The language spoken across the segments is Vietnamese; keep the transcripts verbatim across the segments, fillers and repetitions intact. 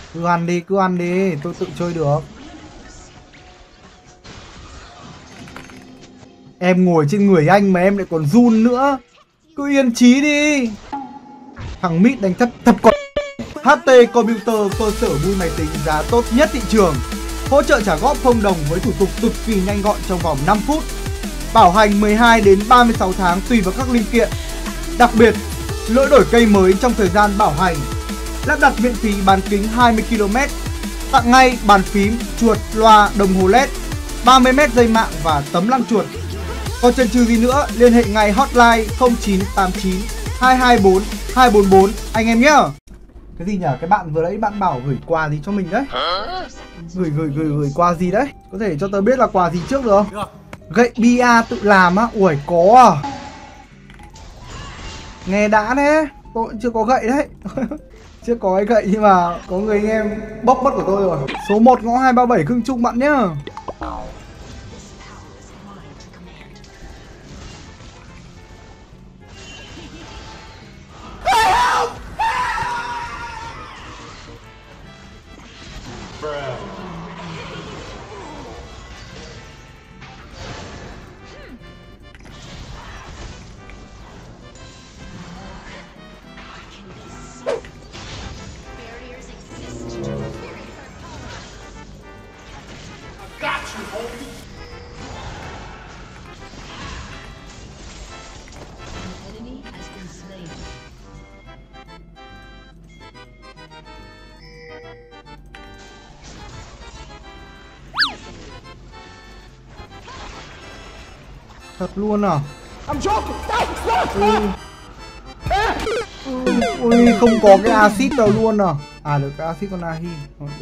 Cứ ăn đi, cứ ăn đi, tôi tự chơi được. Em ngồi trên người anh mà em lại còn run nữa. Cứ yên chí đi. Thằng Mít đánh thấp thấp con. hát tê Computer, cơ sở mua máy tính giá tốt nhất thị trường. Hỗ trợ trả góp không đồng với thủ tục cực kỳ nhanh gọn trong vòng năm phút. Bảo hành mười hai đến ba mươi sáu tháng tùy vào các linh kiện. Đặc biệt, lỗi đổi cây mới trong thời gian bảo hành. Lắp đặt miễn phí bán kính hai mươi ki lô mét. Tặng ngay bàn phím, chuột, loa, đồng hồ led, ba mươi mét dây mạng và tấm lăng chuột. Còn chần chừ gì nữa, liên hệ ngay hotline không chín tám chín hai hai bốn hai bốn bốn anh em nhé. Cái gì nhỉ? Cái bạn vừa nãy bạn bảo gửi quà gì cho mình đấy? Gửi gửi gửi gửi quà gì đấy? Có thể cho tớ biết là quà gì trước được không? Được. Gậy bia tự làm á? Ui có à? Nghe đã thế. Tôi cũng chưa có gậy đấy. Chưa có cái gậy nhưng mà có người anh em bóc mất của tôi rồi. Số một ngõ hai ba bảy Khương Trung bạn nhá. Thật luôn à? Ừ. Ừ. Ui không có cái axit đâu luôn à? À được cái axit con Nahi. Được.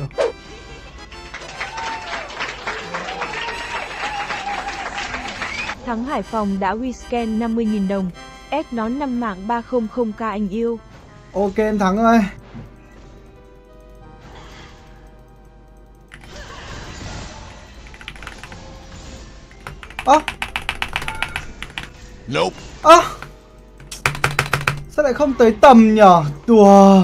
Thắng Hải Phòng đã rescan năm mươi nghìn đồng. Ép nón năm mạng ba trăm k anh yêu. Ok em Thắng ơi. Ơ à. Nope. Ơ à. Sao lại không tới tầm nhở? Đùa.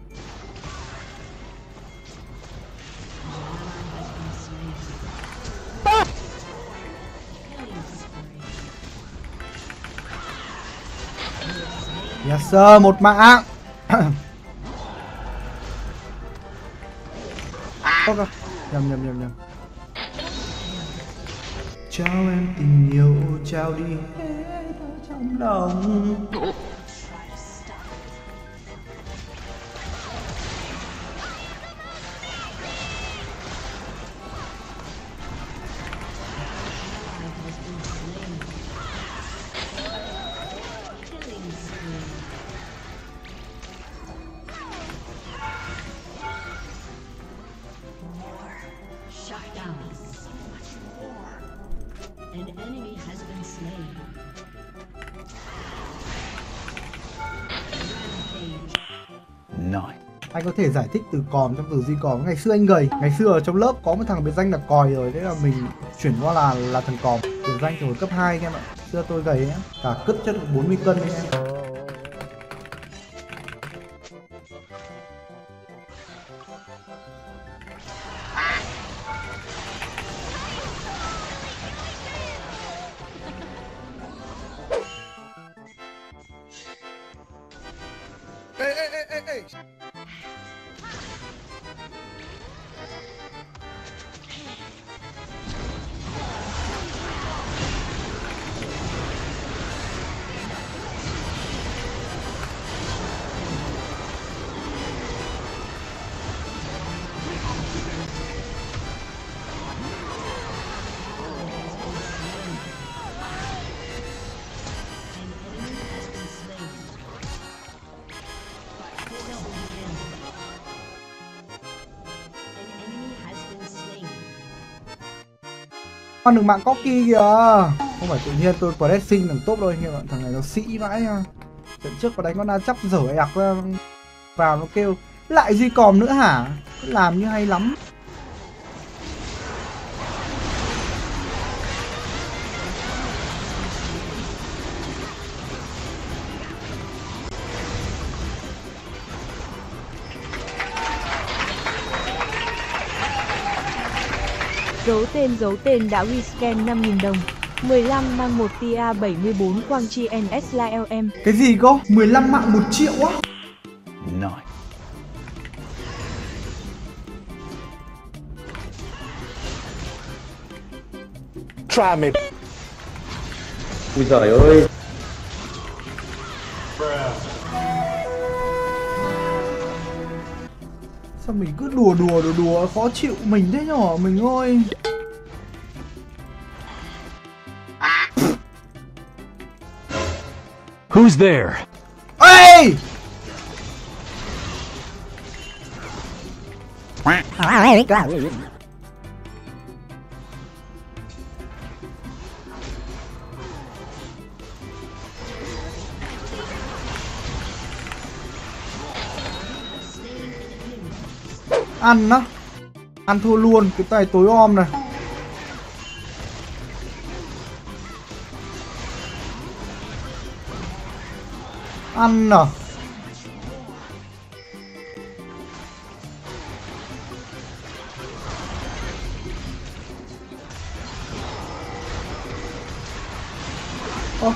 Yes sir, một mạng. Ok, nhầm nhầm nhầm nhầm. Trao em tình yêu, trao đi hết ở trong lòng. Anh có thể giải thích từ còm trong từ di còm. Ngày xưa anh gầy, ngày xưa ở trong lớp có một thằng biệt danh là còi rồi, thế là mình chuyển qua là là thằng còm. Biệt danh từ hồi cấp hai anh em ạ. Xưa tôi gầy ấy, cả cứt chất được bốn mươi cân anh em. Ê ê ê ê ê. Con được mạng Corki kìa. Không phải tự nhiên tôi pressing thằng top đâu anh em ạ. Thằng này nó sĩ vãi nha. Trận trước có đánh con A chắp dở ạc ra vào nó kêu lại duy còm nữa hả? Làm như hay lắm. Giấu tên giấu tên đã rescan năm nghìn đồng. mười lăm mang một Tia bảy mươi bốn Quang Chi en ét là lờ em. Cái gì cơ? mười lăm mạng một triệu á? Nice. Try me. Ui giời ơi. Sao mình cứ đùa đùa đùa đùa khó chịu mình thế nhở mình ơi. Who's there? Ê! Ăn á. Ăn thua luôn, cái tay tối om này. Ăn à. Ơ.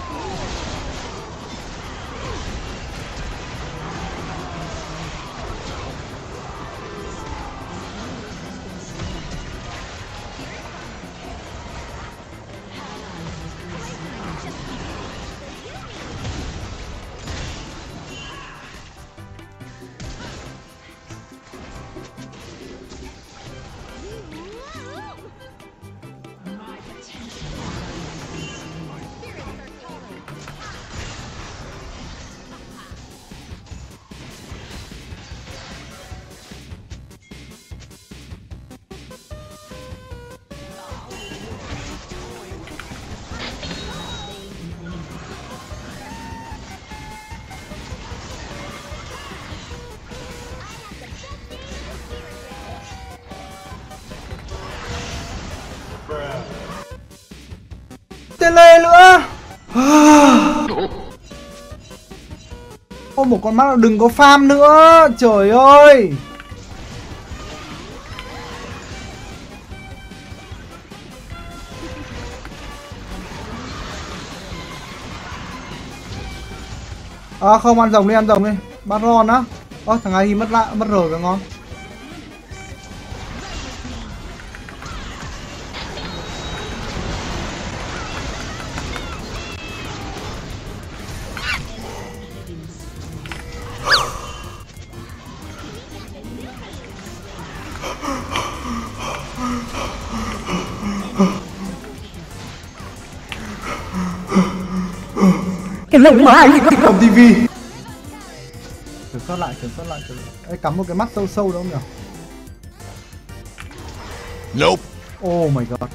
Tele nữa. Ô một con mắt nào đừng có farm nữa. Trời ơi. À không, ăn rồng đi, ăn rồng đi. Baron á. Ơ thằng này mất lại, mất rồi, cái ngon. Cái lưng mà anh Cầm tivi. Kiểm soát lại, kiểm soát lại, kiểm soát. Ê, cắm một cái mắt sâu sâu đâu không nhỉ? Nope. Oh my god.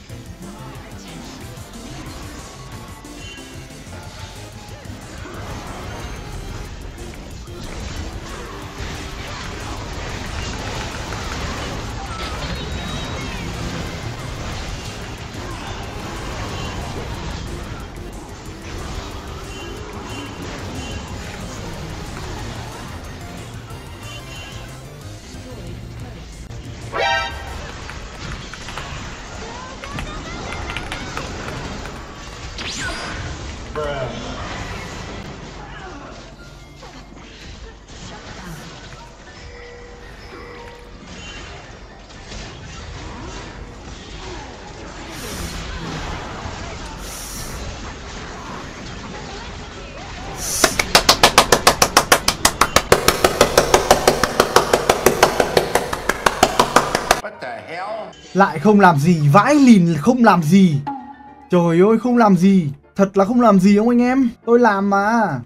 Lại không làm gì, vãi lìn không làm gì. Trời ơi không làm gì. Thật là không làm gì không anh em. Tôi làm mà.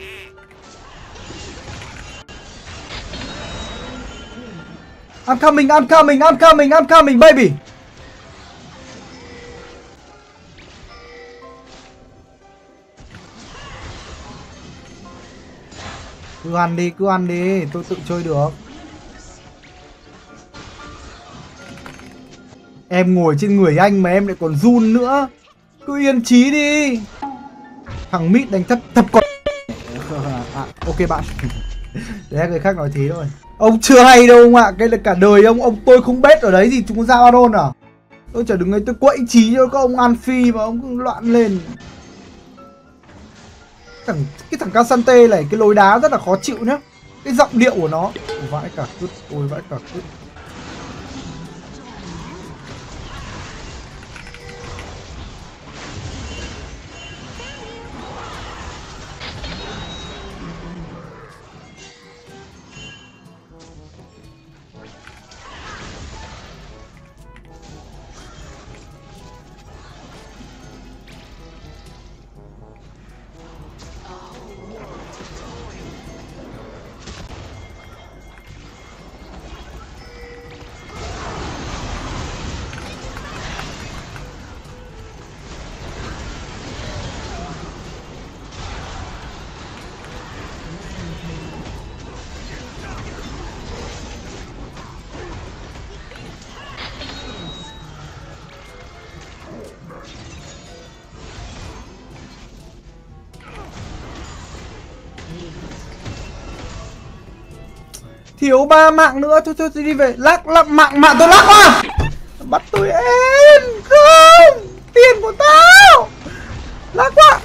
I'm coming, I'm coming, I'm coming, I'm coming baby. Cứ ăn đi, cứ ăn đi, tôi tự chơi được. Em ngồi trên người anh mà em lại còn run nữa. Cứ yên chí đi. Thằng mít đánh thấp thấp con. À, ok bạn. Để người khác nói thế thôi. Ông chưa hay đâu ông ạ. Cái là cả đời ông ông tôi không bet ở đấy gì chúng có ra Baron à. Tôi chả đứng ấy tôi quậy trí cho các ông An Phi mà ông cứ loạn lên. Thằng, cái thằng Casante này cái lối đá rất là khó chịu nhá. Cái giọng điệu của nó. Ôi vãi cả cứt, ôi vãi cả cứt. Thiếu ba mạng nữa, thôi thôi đi về. Lắc lắc mạng mạng tôi lắc quá. Bắt tôi em không. Tiền của tao. Lắc quá.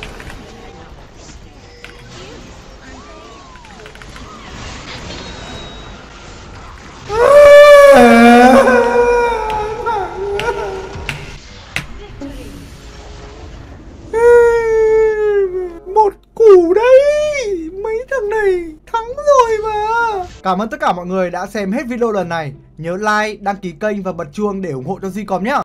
Một củ đấy. Mấy thằng này thắng rồi mà. Cảm ơn tất cả mọi người đã xem hết video lần này. Nhớ like, đăng ký kênh và bật chuông để ủng hộ cho Duy Com nhé.